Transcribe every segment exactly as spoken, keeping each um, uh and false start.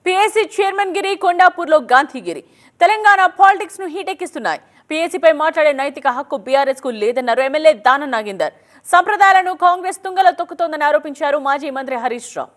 PAC chairman గిరి కొండాపూర్లో గాంధీగిరి తెలంగాణ పాలిటిక్స్ ను హీటెక్కిస్తున్నాయి. పీఏసీపై మాట్లాడే నైతిక హక్కు బీఆర్ఎస్ కు లేదన్నారు ఎమ్మెల్యే దానం నాగేందర్. సంప్రదాయాలను కాంగ్రెస్ తుంగలో తొక్కుతోందని ఆరోపించారు మాజీ మంత్రి హరీష్ రావు.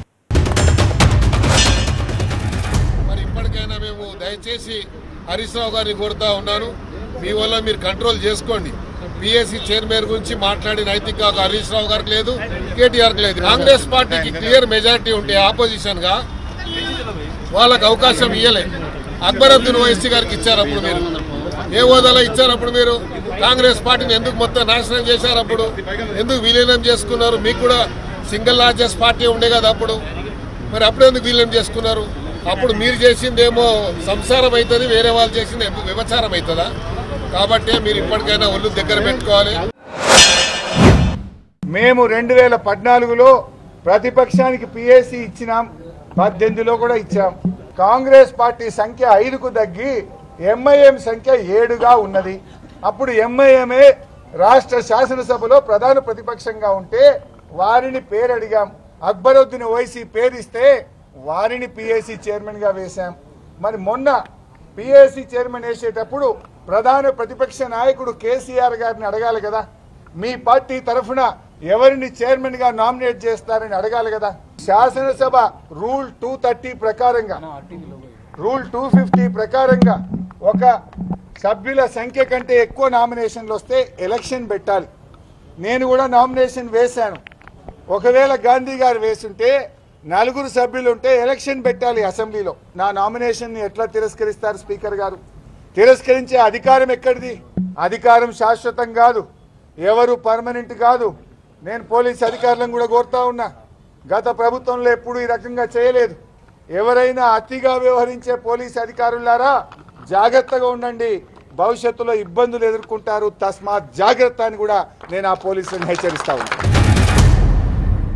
మరి ఇప్పటికైనా మేము దయచేసి హరీష్ రావు గారిని కోరుతా ఉన్నాను, మీ వల్ల మీరు కంట్రోల్ చేసుకోండి. పీఏసీ చైర్మన్ గురించి మాట్లాడి నైతిక హక్కు హరీష్ రావు గారికి లేదు, కేటీఆర్కి లేదు. కాంగ్రెస్ పార్టీకి క్లియర్ మెజారిటీ ఉంటే ఆపోజిషన్ గా వాళ్ళకు అవకాశం ఇవ్వలే. అక్బరుద్దీన్ ఓవైసీ గారికి ఇచ్చారు. అప్పుడు మీరు ఏ హోదాలో ఇచ్చారు? అప్పుడు మీరు కాంగ్రెస్ పార్టీని ఎందుకు మొత్తం నాశనం చేశారు? అప్పుడు ఎందుకు విలీనం చేసుకున్నారు? మీకు కూడా సింగిల్ లార్జెస్ట్ పార్టీ ఉండే కదా అప్పుడు, మరి అప్పుడు ఎందుకు విలీనం చేసుకున్నారు? అప్పుడు మీరు చేసిందేమో సంసారం అవుతుంది, వేరే వాళ్ళు చేసింది వ్యభిచారం అవుతుందా? కాబట్టి మీరు ఇప్పటికైనా ఒళ్ళు దగ్గర పెట్టుకోవాలి. మేము రెండు వేల పద్నాలుగులో ప్రతిపక్షానికి పీఏసీ ఇచ్చినాం, పద్దెనిమిదిలో కూడా ఇచ్చాం. కాంగ్రెస్ పార్టీ సంఖ్య ఐదుకు తగ్గి ఎంఐఎం సంఖ్య ఏడుగా ఉన్నది. అప్పుడు ఎంఐఎంఏ రాష్ట్ర శాసనసభలో ప్రధాన ప్రతిపక్షంగా ఉంటే వారిని పేరు అడిగాం. అక్బరుద్దీన్ ఓవైసీ పేరిస్తే వారిని పీఏసీ చైర్మన్ గా వేశాం. మరి మొన్న పీఏసీ చైర్మన్ వేసేటప్పుడు ప్రధాన ప్రతిపక్ష నాయకుడు కేసీఆర్ గారిని అడగాలి కదా, మీ పార్టీ తరఫున ఎవరిని చైర్మన్ గా నామినేట్ చేస్తారని అడగాలి కదా. శాసనసభ రూల్ టూ థర్టీ ప్రకారంగా రూల్ టూ ఫిఫ్టీ ప్రకారంగా ఒక సభ్యుల సంఖ్య కంటే ఎక్కువ నామినేషన్లు వస్తే ఎలక్షన్ పెట్టాలి. నేను కూడా నామినేషన్ వేశాను. ఒకవేళ గాంధీ గారు వేస్తుంటే నలుగురు సభ్యులు ఉంటే ఎలక్షన్ పెట్టాలి అసెంబ్లీలో. నా నామినేషన్ని ఎట్లా తిరస్కరిస్తారు స్పీకర్ గారు? తిరస్కరించే అధికారం ఎక్కడిది? అధికారం శాశ్వతం కాదు, ఎవరు పర్మనెంట్ కాదు. నేను పోలీస్ అధికారులను కూడా కోరుతా ఉన్నా, గత ప్రభుత్వంలో ఎప్పుడు ఈ రకంగా చేయలేదు. ఎవరైనా అతిగా వ్యవహరించే పోలీస్ అధికారులారా జాగ్రత్తగా ఉండండి, భవిష్యత్తులో ఇబ్బందులు ఎదుర్కొంటారు, తస్మాత్ జాగ్రత్త అని కూడా నేను ఆ పోలీసులను హెచ్చరిస్తా ఉన్నా.